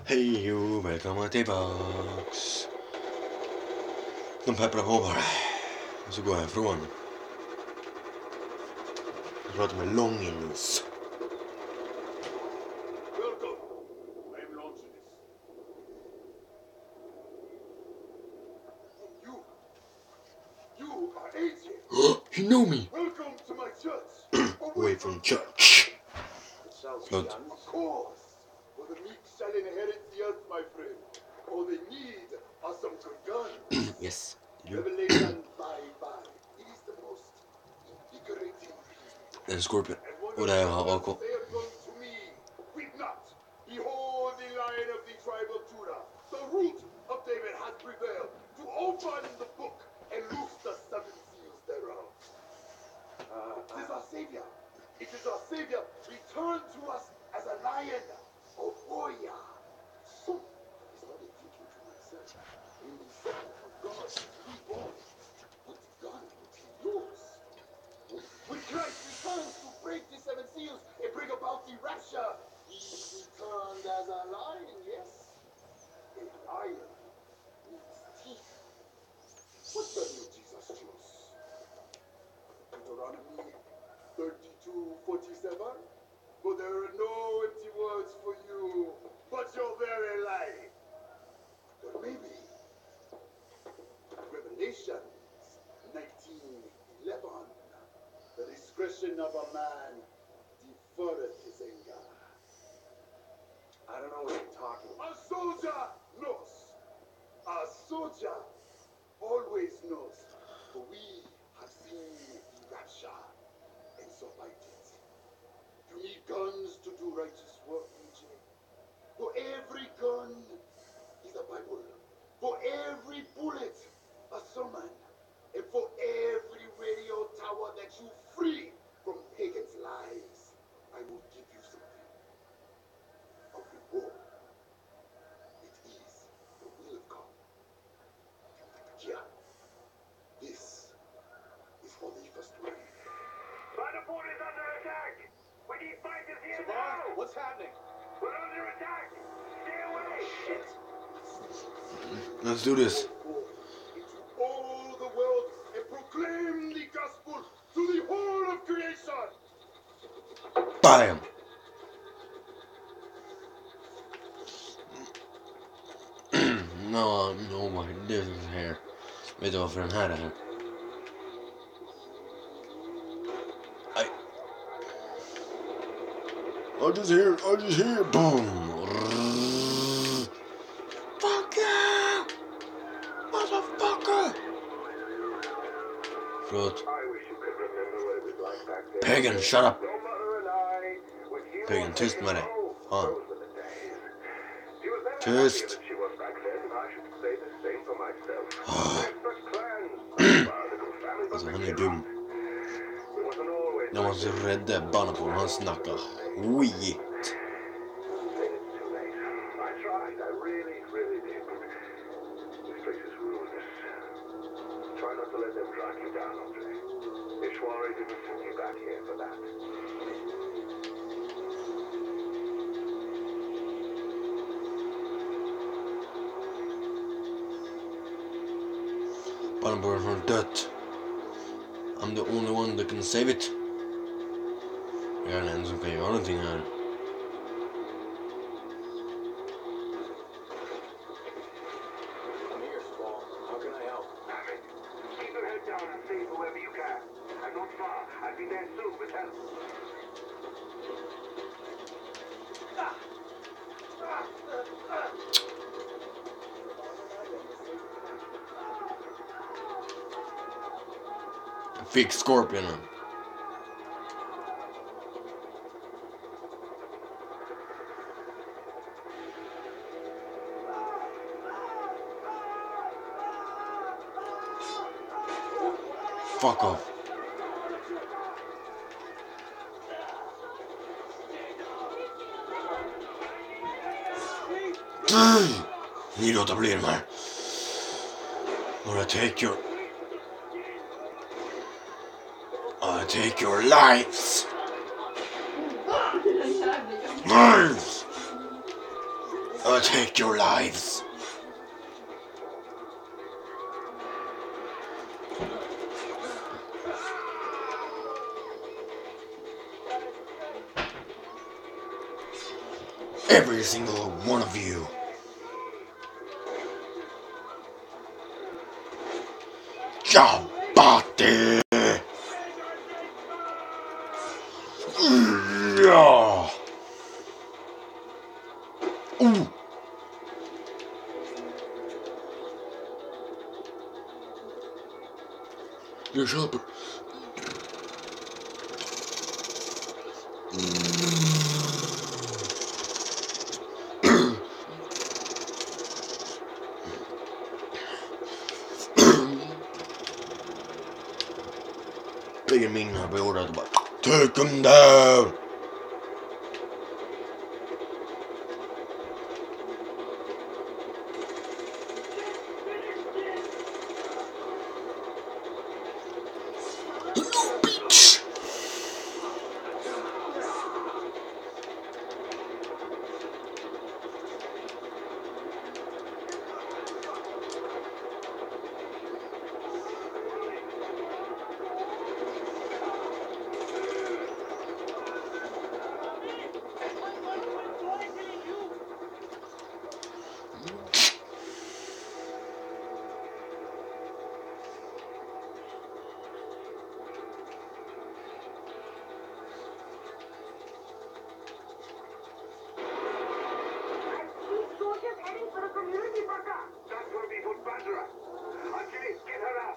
Hej och välkomna tillbaks. De pepprar på bara. Och så går jag ifrån. Jag pratar med Longins. Welcome. I'm launching this. You are AJ. He know me. Welcome to my church. Away from church. Förlåt. Of course. For the meek shall inherit the earth, my friend. All they need are some good guns. Yes. Revelation 5:5. It is the most invigorating read. En Scorpion. Och där jag har AK. To me, weep not. Behold the Lion of the tribe of Judah. The root of David has prevailed to open the book and loose the seven seals thereof. It is our Savior. It is our Savior returned to us as a lion. Oh, warrior. So is what I thinking to myself. In the second of God, reborn. What gun would he use? When Christ returns to break the seven seals and bring about the rapture, he returned as a lion, yes? A lion with teeth. What gun did Jesus choose? Deuteronomy 32:47. But there are no empty words for you, but your very life. But maybe Revelation 19:11. The discretion of a man deferreth his anger. I don't know what you're talking about. A soldier knows. A soldier always knows. For we have seen the rapture, and so bite it. You need guns to do righteous work, AJ. For every gun is a Bible. For every bullet, a sermon. And for every radio tower that you free from pagans' lies, I will give you something. A reward. It is the will of God. Yeah. This is for the first one. Vanderpoort is under attack! We need fighters here Savannah, now! what's happening? We're under attack! Stay away! Shit. Let's do this. Into all the world and proclaim the gospel to the whole of creation. Bam! No my, this is här. Vet du varför den här är här? Aj. I just hear. Boom! Fuck you! Motherfucker! Förlåt. I wish you could remember what it was like back then. Pagan, shut up! Your mother and I, with you Pagan, on tyst the med dig. show, Fan. those were the days. She was very Tyst. happy that she was back then, and I should say the same for myself. We're such clans, our little family, but Alltså han we är get dum. on. We wasn't always Jag måste rädda Banapol, han snackar skit. It's too late. I tried, I really did, but this place is ruinous. Try not to let them drag you down, Andre. Ishwari didn't send you back here for that. Banapol har dött. I'm the only one that can save it. Jag är den enda som kan göra någonting här. I'm here, Squall. How can I help? Keep your head down and save whoever you can. I'm not far. I'll be there soon with help. Jag fick Scorpionen. Fuck off. Ni låter bli de här. Or I take your lives. Lives. I'll take your lives. Every single one of you. Jabate! Yeah! Ooh! You're sharper. Big and mean, I'll be ordered at the back. Take him down! No, bitch! That's where we put Badra. Anjali, get her out.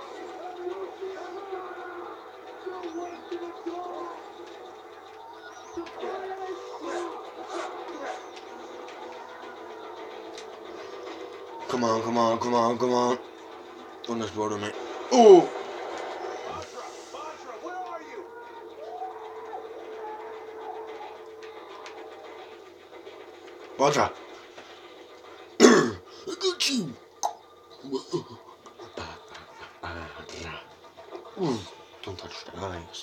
Come on, come on, come on, come on. Don't explode me. Oh! Badra, where are you? Badra! I got you! Ooh, don't touch the eyes.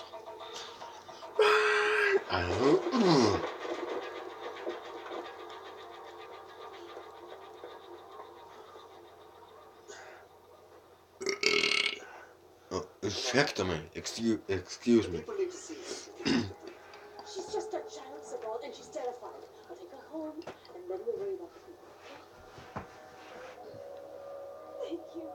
Oh, ursäkta mig. Excuse me. People need to see her. She's just a child, Sabal, and she's terrified. I'll take her home, and then we'll worry about the people. Thank you.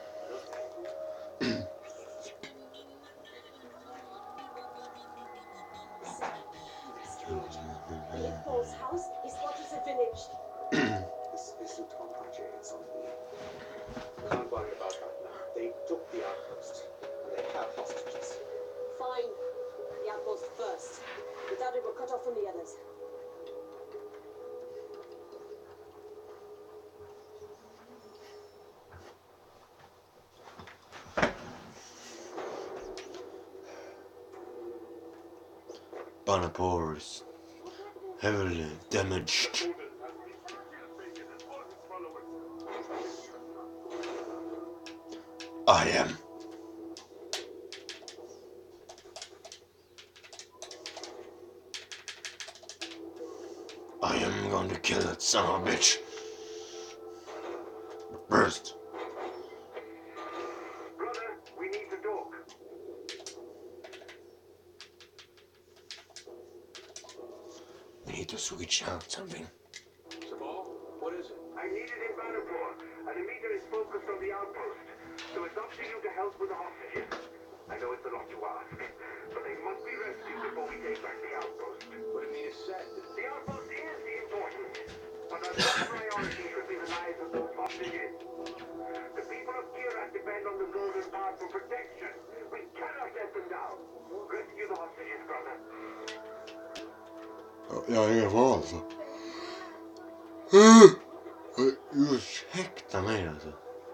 Paul's house is what is a village. This isn't on Ajay, it's on me. Can't worry about that now. They took the outpost, and they have hostages. Fine. The outpost first. Without it, we're cut off from the others. Banapur is heavily damaged. I am. I am going to kill that son of a bitch. But first, Brother, we need to talk. we need to switch out something. Sabal, what is it? I need it in Banapur, and the meter is focused on the outpost. So it's up to you to help with the hostages. I know it's a lot to ask, but they must be rescued before we take back the outpost. What Amina said. The outpost is important, but our top priority should be the lives of those hostages. The people of Kirat depend on the Golden Path for protection. We cannot let them down. Rescue the hostages, brother. Jag har ingen val så. Ursäkta mig alltså.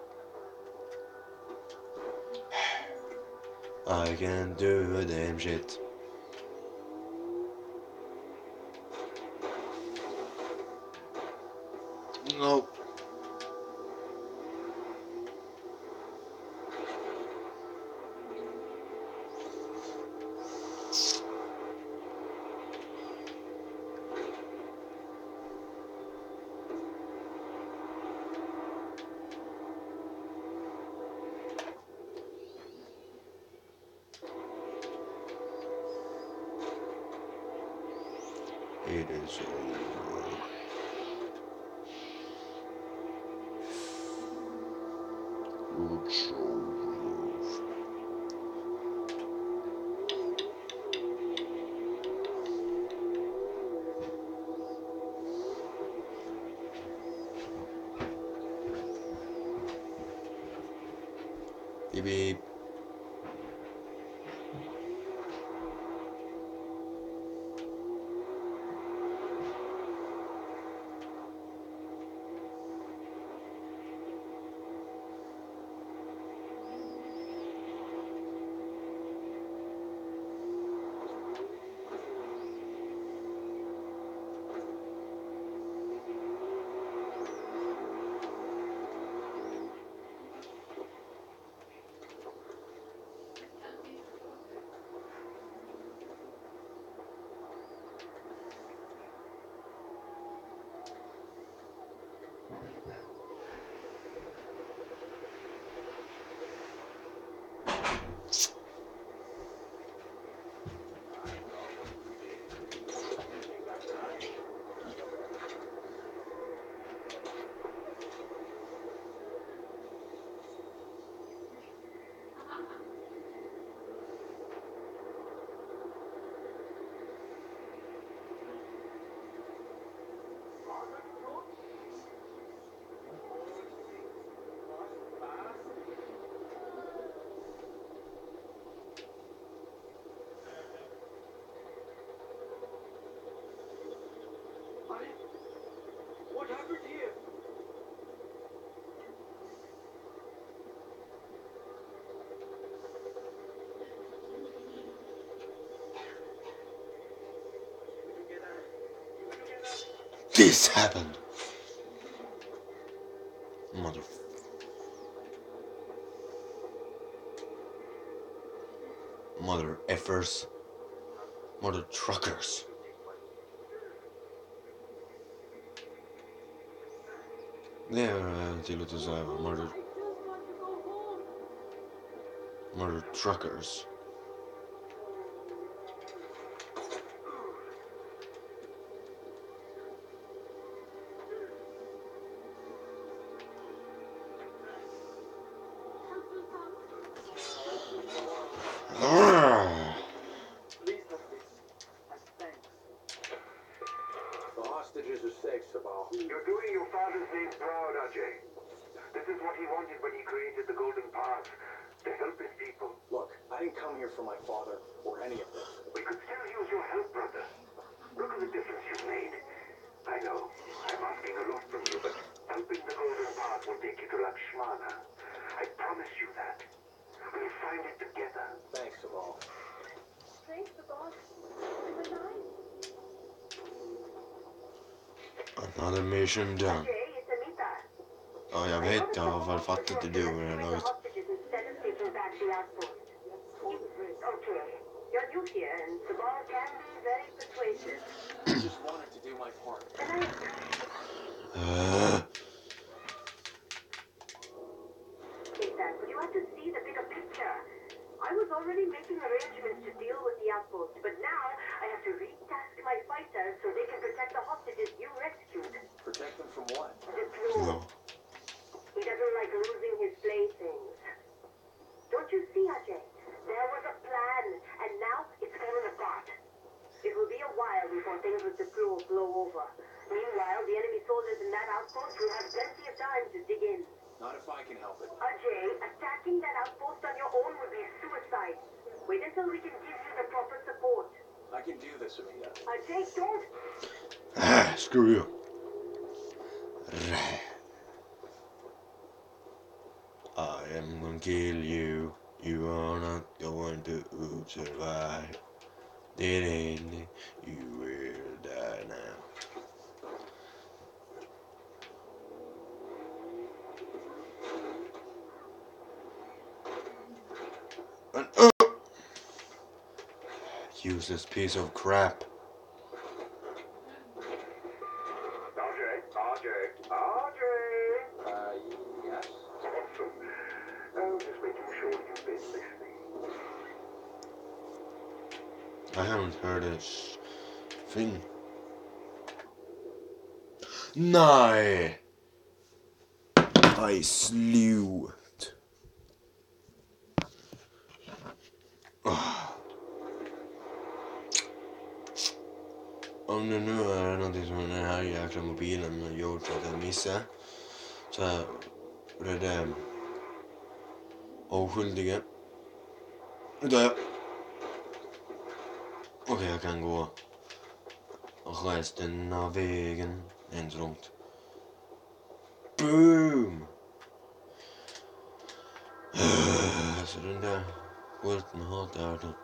I can't do a damn shit. No. it is over. It's over. Beep beep. What happened here? This happened. Mother. Mother effers. Mother truckers. Det är tydligt att säga murder. Murder truckers. The hostages are safe, Sabal. You're doing your father's name proud, Ajay. This is what he wanted when he created the Golden Path, to help his people. Look, I didn't come here for my father or any of this. We could still use your help, brother. Look at the difference you've made. I know, I'm asking a lot from you, but helping the Golden Path will take you to Lakshmana. I promise you that. We'll find it together. Thanks, Sabal. Praise the gods. We're alive. Another mission done. Jay, it's Anita. Ja, jag vet. Jag har väl fattat det du med det laget. Hostages instead of taking back the outpost. Okay, you're new here, and Sabal can be very persuasive. I just wanted to do my part. Exactly. You have to see the bigger picture. I was already making arrangements to deal with the outpost, but now I have to retask my fighters so they can protect the hostages you rescued. Protect them from what? The crew. No. He doesn't like losing his playthings. Don't you see, Ajay? There was a plan, and now it's fallen apart. It will be a while before things with the crew will blow over. Meanwhile, the enemy soldiers in that outpost will have plenty of time to dig in. Not if I can help it. Ajay, attacking that outpost on your own would be suicide. Wait until we can give you the proper support. I can do this, Amita. Ajay, don't. Screw you. I am gonna kill you. You are not going to survive. Didn't you will die now. And useless piece of crap. Yes? Awesome. I'm just making sure you've been listening. I haven't heard a thing. Nej! Aj, slut. Om det nu är någonting som den här jäkla mobilen har gjort så att jag missar, så är det oskyldiga. Utan jag... Okej, jag kan gå resten av vägen. Än så långt. Boom! Så den där skiten hatar jag då.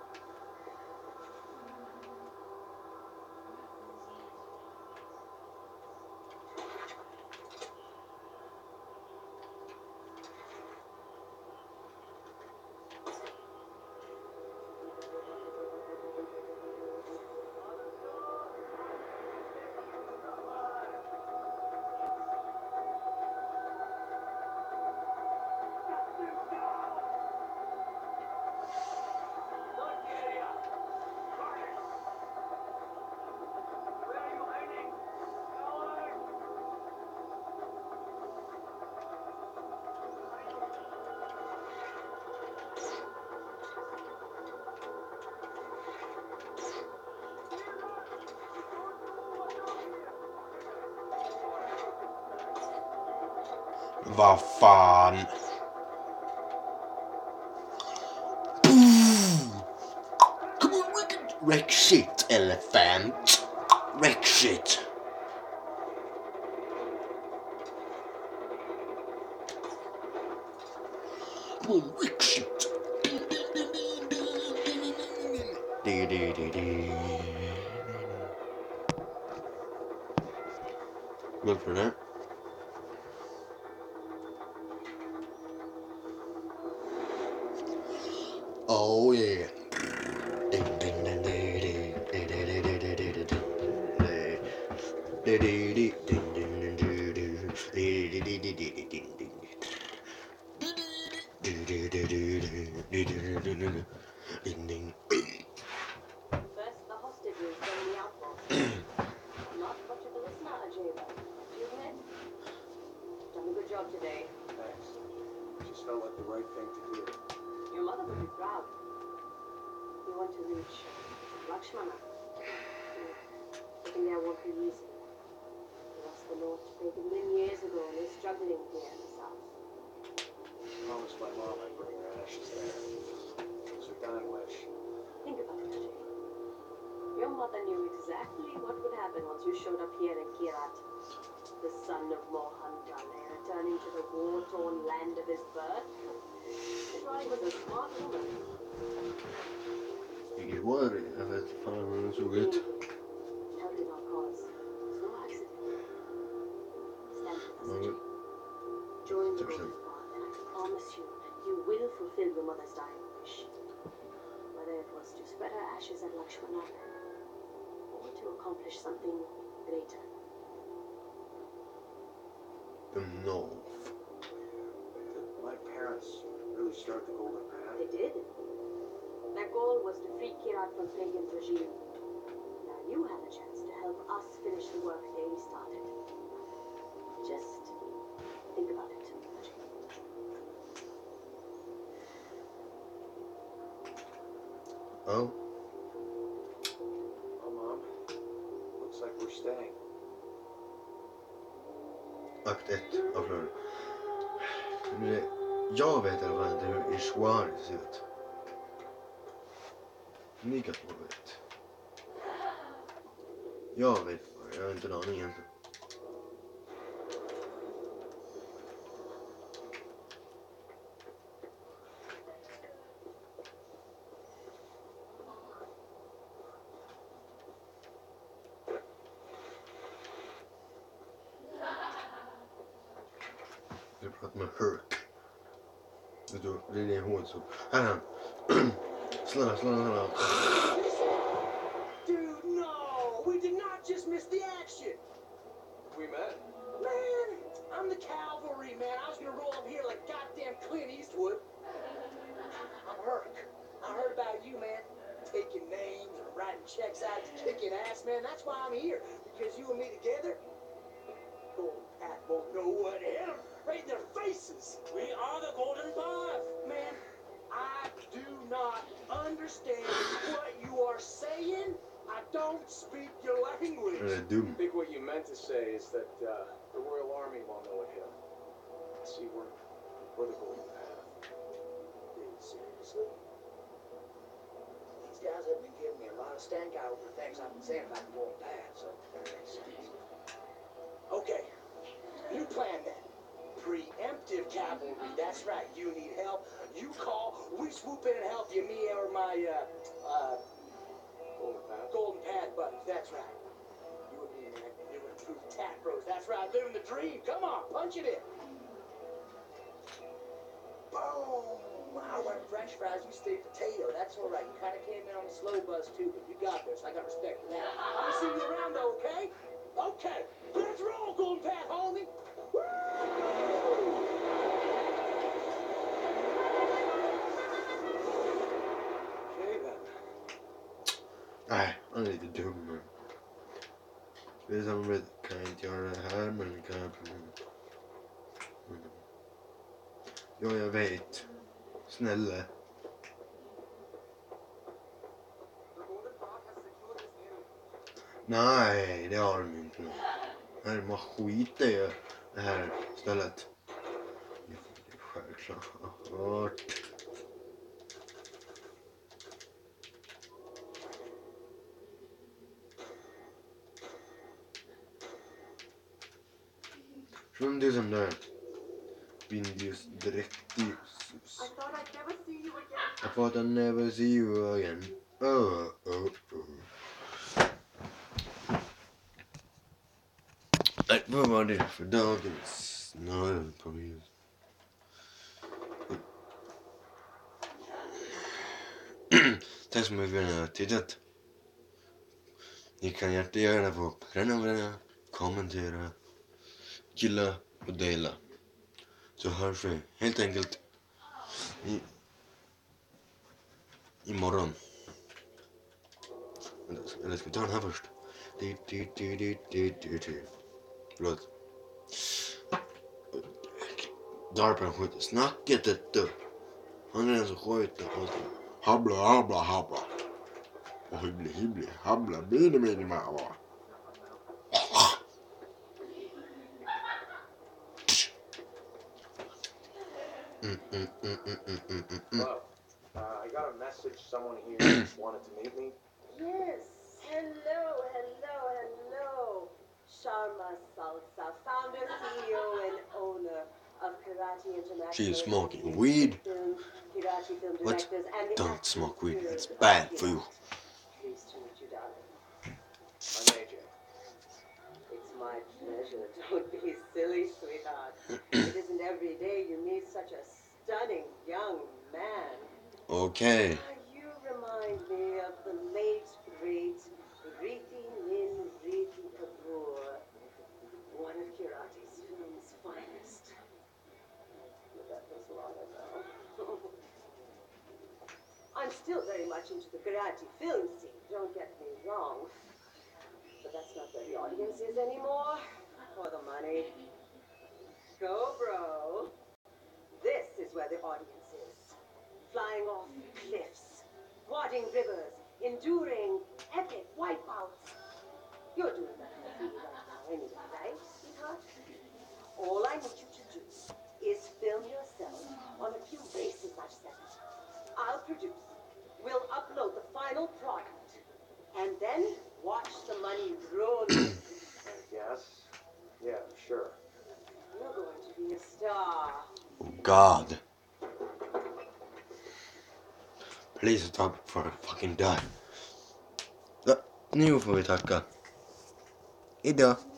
Vad fan? Come on, wreck shit, elephant. Wreck shit. Come on, wreck shit. Good for that. Oh yeah. First, the hostages, then the outlaws. Not much of a listener, Ajay. Do you admit? Done a good job today. Thanks. Just felt like the right thing to do. Your mother would be proud. You want to reach Lakshmana. Sitting there won't be easy. He lost the North to take him in years ago and is struggling here in the South. Promised my mom I'd bring her ashes there. It was her dying wish. Think about it, Ajay. Your mother knew exactly what would happen once you showed up here in Kirat. The son of Mohan Dale, returning to the war-torn land of his birth. Shivani was a smart woman. Vilket var det? Jag vet fan hur den såg ut. Helping our cause. It's no accident. Stand with us, Ajay. Join the golden path, and I promise you, you will fulfill your mother's dying wish. Whether it was to spread her ashes at Lakshmana, or to accomplish something greater. The North. Did my parents really start the golden path? They did. Their goal was to free Kirat from Pagan's regime. Now you have a chance to help us finish the work they started. Just think about it, Ajay. Oh. Oh, Mom. Looks like we're staying. Akt 1 av Flöden. Jag vet i alla fall inte hur Ishwari ser ut. Ni kanske vet. Jag vet bara, jag har inte en aning egentligen. Jag pratar med Herc. Vet du, det är det hon som... Här är han. Snälla. Dude, no! We did not just miss the action! We met. Man, I'm the cavalry, man. I was gonna roll up here like goddamn Clint Eastwood. I'm Herc. I heard about you, man. Taking names and writing checks out to kicking ass, man. That's why I'm here. Because you and me together, är dum. I think what you meant to say is that the Royal Army won't know it here. See, we're the Golden Path. Dude, seriously? These guys have been giving me a lot of stank eye over things I've been saying about the Golden Path, so that makes sense. Okay, new plan then. Preemptive cavalry, that's right. You need help, you call, we swoop in and help you, me or my, Golden Path buddies, that's right. You and me, man, you and true tap bros, that's right, living the dream. Come on, punch it in. Boom! I went French fries, you stayed potato. That's all right. You kind of came in on the slow buzz too, but you got this. I got respect for that. I'll see you around though, okay? Okay, let's roll, Golden Path, homie. Woo! Okay then. Nej, han är lite dum. Det är som kan jag inte göra det här, men kan jag... Ja, jag vet. Snälla. Nej, det har de inte. Nej, man skiter i det här stället. Det är självklart. Från det som där. Vindius Directus. I thought I'd never see you again. I thought I'd never see you again. Oh. Nej, vad var det för dagens snöperiod? Tack så mycket för att ni har tittat. Ni kan jättegärna få prenumerera, kommentera, gilla och dela. Så hörs vi helt enkelt imorgon. Eller ska vi ta den här först? Förlåt. Darpen skjuter snacket detta. Han är den som skjuter. Habla. Och hybli. Habla. Bini mamma. Hello. I got a message. Someone here wanted to meet me. Yes. Hello. Sharma Salsa, founder, CEO, and owner of Karate International. She is smoking weed. Karate film What? directors and the Don't actors smoke weed. who It's appeared bad in for you. Pleased to meet you, darling. I'm AJ. It's my pleasure. Don't be silly, sweetheart. It isn't every day you meet such a stunning young man. Okay. You remind me of the late, great Riti Min Riti Kapoor, one of Karate's film's finest. But that was long ago. I'm still very much into the karate film scene, don't get me wrong. But that's not where the audience is anymore. For the money. Go, bro. This is where the audience is. Flying off cliffs, wading rivers, enduring epic wipeouts. You're doing that for free right now anyway, right, sweetheart? All I need you to do is film yourself on a few bases I've set up. I'll produce. We'll upload the final product. And then watch the money roll in. I guess. Yeah, sure. You're going to be a star. God. Please stop before I fucking die. Nu får vi tacka. Hejdå.